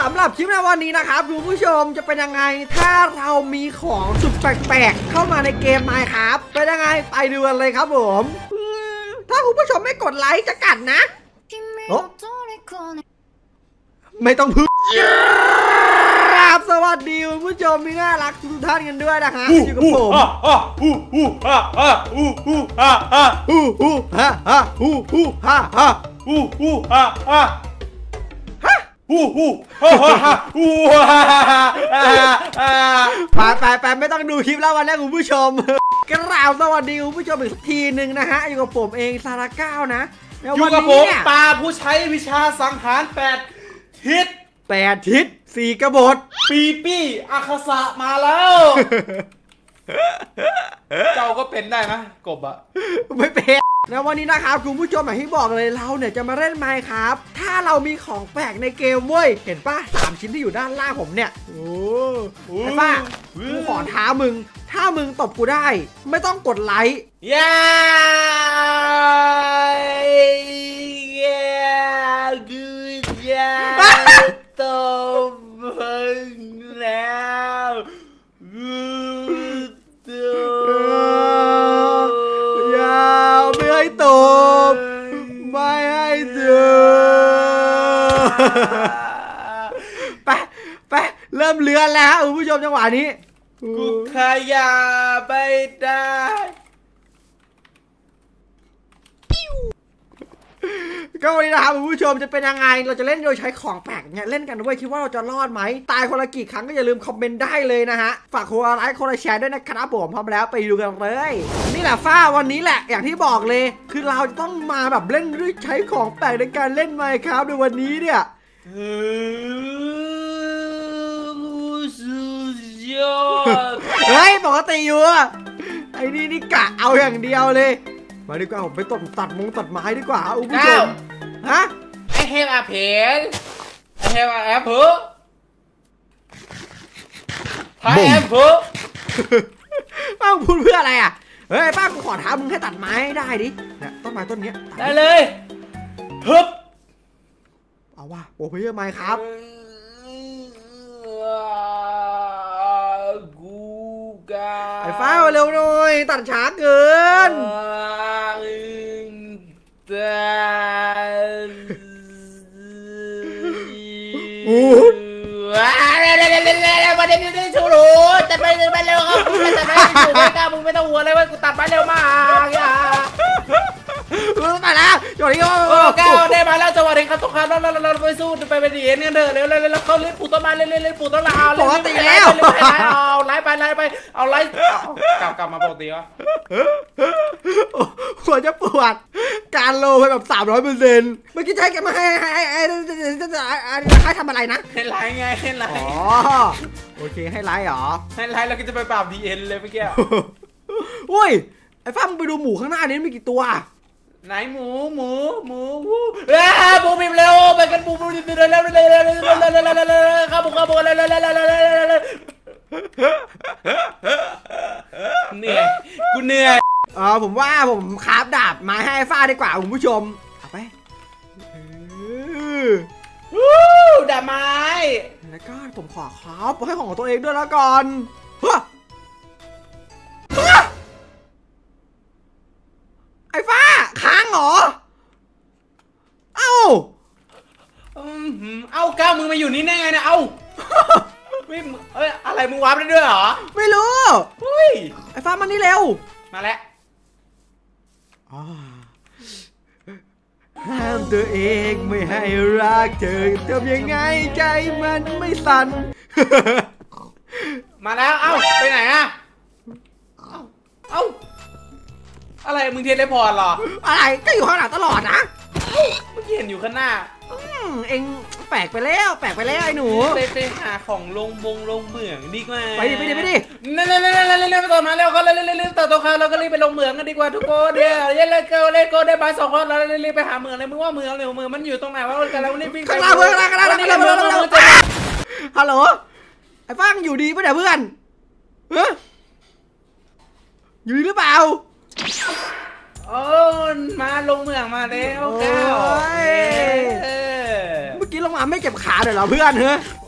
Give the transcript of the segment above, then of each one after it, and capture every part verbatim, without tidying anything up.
ำหรับคลิปในวันนี้นะครับคุณผู้ชมจะเป็นยังไงถ้าเรามีของสุดแปลกๆเข้ามาในเกม Minecraft เป็นยังไงไปดูกันเลยครับผมถ้าคุณผู้ชมไม่กดไลค์จะกัดนะโอ้ไม่ต้องพึ่งครับสวัสดีคุณผู้ชมมีน่ารักทุกท่านกันด้วยนะฮะอยู่กับผมฮู้ฮู้ฮ่าฮ่าฮู้ฮู้ฮ่าฮ่าฮู้ฮู้ฮ่าฮ่าฮู้ฮู้ฮ่าฮ่าฮู้ฮู้ฮ่าฮ่าฮู้ฮู้ฮ่าฮ่าฮู้ฮ่าฮ่าไปไปไปไม่ต้องดูคลิปแล้ววันนี้คุณผู้ชมกราบสวัสดีคุณผู้ชมอีกทีหนึ่งนะฮะอยู่กับผมเองซาราเก้านะอยู่กับผมปาผู้ใช้วิชาสังหารแปดทิศแปดทิศสี่กบฏปีปี้อาคาสะมาแล้วเจ้าก็เป็นได้ไหมกบอะไม่เป็นแล้ววันนี้นะครับคุณผู้ชมอย่างที่บอกเลยเราเนี่ยจะมาเล่นไมค์ครับถ้าเรามีของแปลกในเกมเว้ยเห็นป่ะสามชิ้นที่อยู่ด้านล่างผมเนี่ยโอ้เห็นป่ะกูขอท้ามึงถ้ามึงตบกูได้ไม่ต้องกดไลค์ย้กูจะตบมึงแล้วกูตบอย่าไม่ให้ตบไม่ให้ตบไปไปเริ่มเลือนแล้วคุณผู้ชมจังหวะนี้กูขยับไปได้ก็วันนี้นะครับคุณผู้ชมจะเป็นยังไงเราจะเล่นโดยใช้ของแปลกเนี่ยเล่นกันด้วยคิดว่าเราจะรอดไหมตายคนละกี่ครั้งก็อย่าลืมคอมเมนต์ได้เลยนะฮะฝากคนละไลค์คนละแชร์ด้วยนะครับผมพร้อมแล้วไปดูกันเลยนี่แหละฟ้าวันนี้แหละอย่างที่บอกเลยคือเราจะต้องมาแบบเล่นด้วยใช้ของแปลกในการเล่นไมค์ครับในวันนี้เนี่ยเฮ้ยปกติอยู่ไอ้นี่นี่กะเอาอย่างเดียวเลยมาดีกว่าผมไปตัดตัดมงตัดไม้ดีกว่าอุ้มผู้ชมฮะ I have a pen I have an apple I apple ป้าพูดเพื่ออะไรอ่ะเฮ้ยป้ากูขอท้ามึงให้ตัดไม้ได้ดิเนี่ยต้นไม้ต้นนี้ได้เลยฮึบเอาว่ะโอ้เพื่อไม้ครับไอ้ฟ้าเร็วหน่อยตัดช้าเกินโอ้เร็วเร็วเร็วเร็วเร็วมาเดี๋ยวนี้ชูรูตัดไปตัดไปเร็วครับมึงตัดไปชูไม่กล้ามึงไม่ต้องหัวเลยว่ากูตัดไปเร็วมากอย่ามาแล้วจอดที่โอ้ก้าวได้มาแล้วจังหวะนี้ครับทุกครั้งเราเราเราไปสู้ไปไปดีเนี่ยเด้อเร็วเร็วเร็วเขาเล่นปูต้นไม้เล่นเล่นเล่นปูต้นไม้เอาปกติแล้วเอาไล่ไปไล่ไปเอาไล่กลับกลับมาปกติวะหัวจะปวดการโลไปแบบสามร้อยเปอร์เซ็นต์เมื่อกี้ใช้แกมาให้ให้ให้ให้ทำอะไรนะให้ไล่ไงให้ไล่อ๋อโอเคให้ไล่หรอให้ไล่แล้วก็จะไปปราบดีเอ็นเลยเมื่อกี้อุ้ยไอ้ฟ้ามึงไปดูหมูข้างหน้านี้มีกี่ตัวไหนหมูหมูหมูเอ้ยบูมเร็วไปกันบูมเร็วเร็วเร็วเร็วเร็วเร็วเร็วเร็วเร็วเร็วเร็วข้าบุกข้าบุกเร็วเร็วเร็วเร็วเร็วเร็วเร็วเหนื่อยกูเหนื่อยเออผมว่าผมคราฟดาบมาให้ฟ้าดีกว่าคุณผู้ชมเอาไปดาบไม้แล้วก็ผมขอคราฟให้ของตัวเองด้วยแล้วก่อนไอ้ฟ้าค้างเหรอเอ้าเอ้าก้าวมึงมาอยู่นี่ได้ไงเนี่ยเอ้าไม่เอ้ยอะไรมึงวาร์ปได้ด้วยเหรอไม่รู้เฮ้ยไอ้ฟ้ามันนี่เร็วมาแล้วห้ามตัวเองไม่ให้รักเธอทำยังไงใจมันไม่สั่นมาแล้วเอ้าไปไหนอะเอ้าเอ้าอะไรมึงเทเลพอร์ตหรออะไรก็อยู่ข้างหลังตลอดนะเมื่อกี้เห็นอยู่ข้างหน้าเอ็งแปลกไปแล้วแปลกไปแล้วไอ้หนูไปไปหาของลงบงลงเหมืองดีกว่าไปดิไปดิไปดิเร็วเร็วเร็วเร็วเร็วต่อมาแล้วก็เร็วเร็วเร็วต่อต่อค่ะเราก็รีบไปลงเหมืองกันดีกว่าทุกคนเดี๋ยวเล่นเกลเล่นโกได้มาสองคนเรารีบไปหาเหมืองเลยมึงว่าเหมืองเร็วเหมืองมันอยู่ตรงไหนวะกันแล้วนี่วิ่งข้างหน้าเพื่อนข้างหน้าข้างหน้าข้างหน้าฮัลโหลไอ้ฟังอยู่ดีปะเนี่ยเพื่อนเฮ้ยอยู่ดีหรือเปล่าโอ้มาลงเมืองมาแล้วก้าวเมื่อกี้ลงมาไม่เก็บขาเลยเหรอเพื่อนเฮ้ย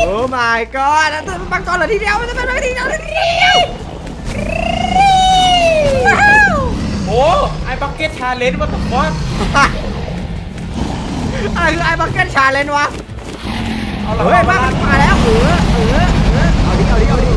โอ้ my god นั่นเป็นมังกรเหลือทีเดียวมันจะเป็นทีเดียวทีเดียวโอ้ไอ้บักเก็ตชาเลนจ์มาตกวะอะไรคือไอ้บักเก็ตชาเลนจ์วะเอาละเฮ้ยมามาแล้วเออเออเออเอาดิเอาดิเอาดิ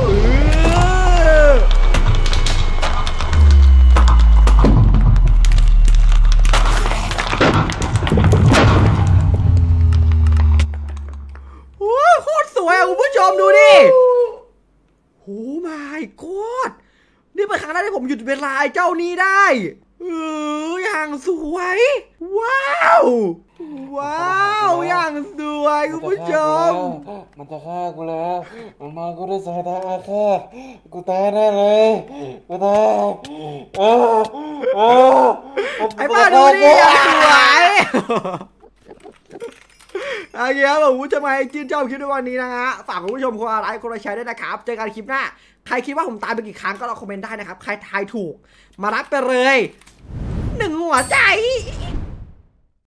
โอ้โคตรสวยอ่ะคุณผู้ชมดูดิโอ้ my god นี่เป็นครั้งแรกที่ผมหยุดเวลาไอ้เจ้านี้ได้เอออย่างสวยว้าวว้าวอย่างสวยคุณผู้ชมมันจะฆ่ากูแล้วมันมากูด้วยสายตาอาฆาตกูตายแน่เลยกูตายไอ้ป้าดูดิอย่างสวยโอเคครับผมผู้ชมใครชื่นชอบคลิปในวันนี้นะฮะฝากคุณผู้ชมคนละไลค์คนละแชร์ด้วยนะครับเจอกันคลิปหน้าใครคิดว่าผมตายไปกี่ครั้งก็ลองคอมเมนต์ได้นะครับใครทายถูกมารับไปเลยหนึ่งหัวใจ